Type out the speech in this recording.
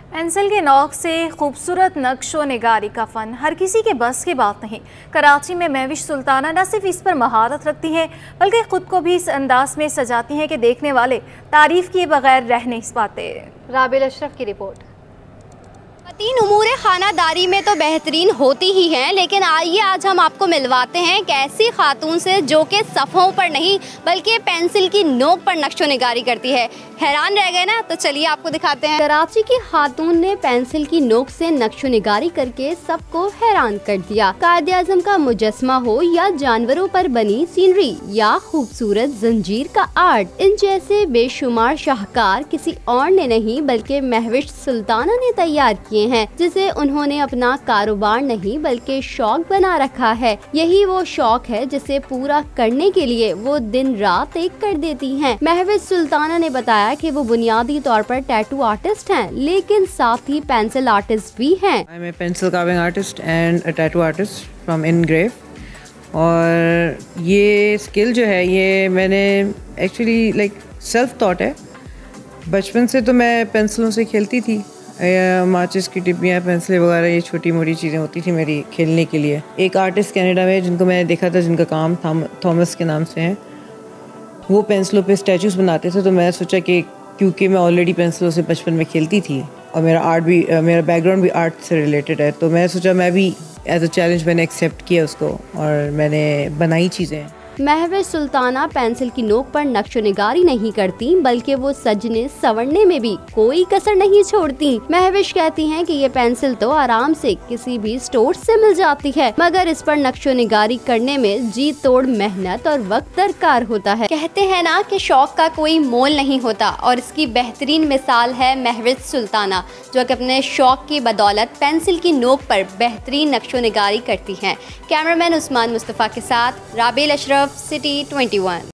Pencil के नोक से खूबसूरत नक्शो निगारी का फन हर किसी के बस की बात नहीं। कराची में महविश सुल्ताना न सिर्फ इस पर महारत रखती हैं बल्कि खुद को भी इस अंदाज में सजाती हैं कि देखने वाले तारीफ किए बगैर रह नहीं पाते। राबिल अशरफ की रिपोर्ट। तीन उमूरे खानादारी में तो बेहतरीन होती ही हैं, लेकिन आइए आज हम आपको मिलवाते हैं एक ऐसी खातून से जो कि सफ़ों पर नहीं बल्कि पेंसिल की नोक पर नक्शो निगारी करती है। हैरान रह गए ना? तो चलिए आपको दिखाते हैं। कराची की खातून ने पेंसिल की नोक से नक्शो निगारी करके सबको हैरान कर दिया। कायदे आज़म का मुजस्मा हो या जानवरों पर बनी सीनरी या खूबसूरत जंजीर का आर्ट, इन जैसे बेशुमार शाहकार किसी और ने नहीं बल्कि महविश सुल्ताना ने तैयार किए हैं, जिसे उन्होंने अपना कारोबार नहीं बल्कि शौक बना रखा है। यही वो शौक है जिसे पूरा करने के लिए वो दिन रात एक कर देती हैं। महविश सुल्ताना ने बताया कि वो बुनियादी तौर पर टैटू आर्टिस्ट हैं, लेकिन साथ ही पेंसिल आर्टिस्ट भी हैं। I am a pencil carving artist and a tattoo artist from Engrave. और ये स्किल जो है ये मैंने एक्चुअली सेल्फ थॉट है। बचपन से तो मैं पेंसिलों से खेलती थी, माचिस की टिब्बियाँ, पेंसिलें वगैरह, ये छोटी मोटी चीज़ें होती थी मेरी खेलने के लिए। एक आर्टिस्ट कनाडा में जिनको मैंने देखा था, जिनका काम थॉमस के नाम से है, वो पेंसिलों पे स्टैचूज़ बनाते थे। तो मैंने सोचा कि क्योंकि मैं ऑलरेडी पेंसिलों से बचपन में खेलती थी और मेरा बैकग्राउंड भी आर्ट से रिलेटेड है, तो मैंने सोचा मैं भी एज अ चैलेंज मैंने एक्सेप्ट किया उसको और मैंने बनाई चीज़ें। महविश सुल्ताना पेंसिल की नोक पर नक्शो निगारी नहीं करती बल्कि वो सजने संवरने में भी कोई कसर नहीं छोड़ती। महविश कहती हैं कि ये पेंसिल तो आराम से किसी भी स्टोर से मिल जाती है, मगर इस पर नक्शो निगारी करने में जी तोड़ मेहनत और वक्त दरकार होता है। कहते हैं ना कि शौक का कोई मोल नहीं होता, और इसकी बेहतरीन मिसाल है महविश सुल्ताना, जो कि अपने शौक की बदौलत पेंसिल की नोक पर बेहतरीन नक्शो निगारी करती हैं। कैमरामैन उस्मान मुस्तफ़ा के साथ राबिल अशरफ, सिटी 21।